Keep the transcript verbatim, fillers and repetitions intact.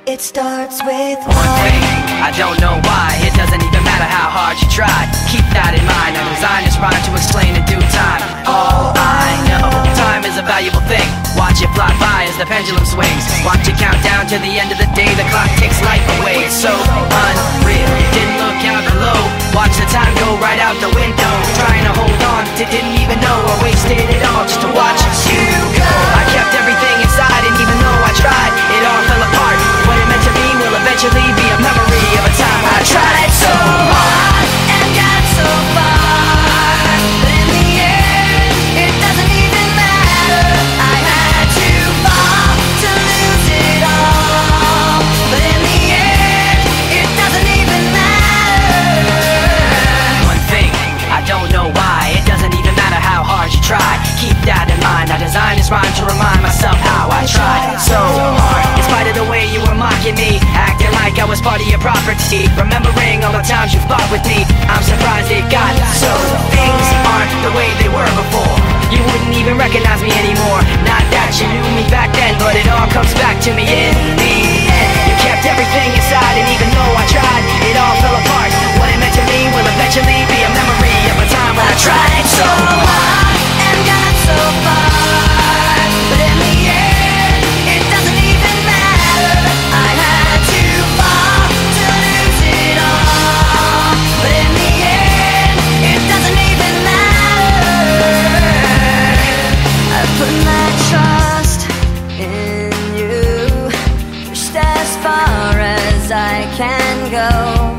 It starts with one thing, I don't know why. It doesn't even matter how hard you try. Keep that in mind, I designed this rhyme to explain in due time. All I know, time is a valuable thing. Watch it fly by as the pendulum swings. Watch it count down to the end of the day. The clock takes life away, it's so unreal. Didn't look out below, watch the time go right out the window. Trying to hold on, didn't even know I wasted it all just to watch you go. I kept everything inside, and even though I tried, it all fell apart. What it meant to me will eventually be a memory of a time when I tried so hard and got so far, but in the end, it doesn't even matter. I had to fall to lose it all, but in the end, it doesn't even matter. One thing, I don't know why. It doesn't even matter how hard you try. Keep that in mind. I designed this rhyme to remind myself how I tried so hard. In spite of the way you were mocking me, acting like I was part of your property, remembering all the times you fought with me, I'm surprised it got so. Things aren't the way they were before. You wouldn't even recognize me anymore. Not that you knew me back then, but it all comes back to me in the end. You kept everything inside, and even though I tried, it all fell apart. What it meant to me will eventually be a memory of a time when I tried so hard and got so far, but in the end, it doesn't even matter. I had to fall to lose it all, but in the end, it doesn't even matter. I put my trust in you, pushed as far as I can go.